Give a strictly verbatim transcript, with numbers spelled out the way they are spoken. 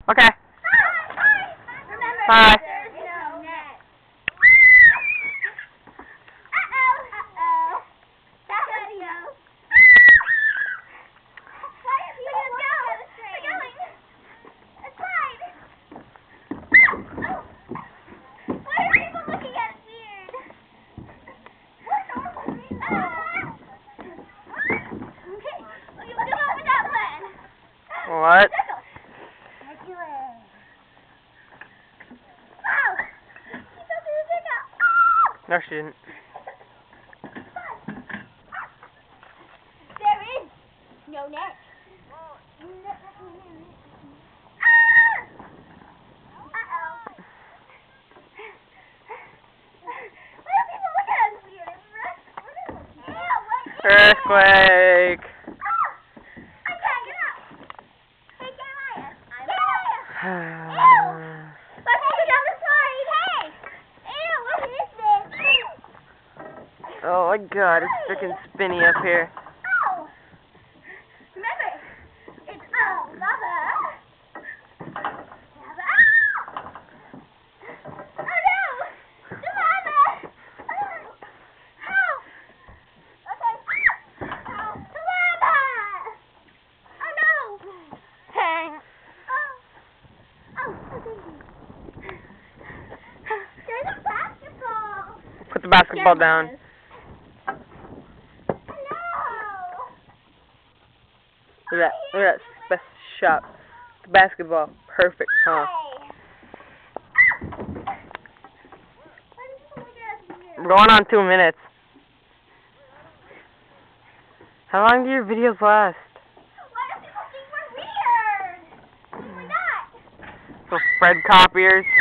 Okay. Remember, Bye. there's no net. Uh-oh. Uh-oh. That's video. Why are people looking at us strange? We're going. Aside. Oh. Why are people looking at us weird? We're normal people. Ah. Okay. Okay, we'll go with that plan. What? No, she didn't. There is no net. Uh-oh. Why do people look at us weird? Earthquake. I can't get up. Hey, Jeremiah. I'm Ew. Let's go down the slide. Hey. Ew, what is this? Oh my god, it's freaking spinny up here. Oh. Remember, it's all lava. Lava. Oh no. The lava. Oh. Okay. Oh. The lava. Oh no. Hang. Oh. Oh, oh, thank you. There's a basketball. Put the basketball down. Hello. Look at that. Look at that special shot. The basketball. Perfect, huh? We're going on two minutes. How long do your videos last? Why do people think we're weird? We're not. So Fred copiers.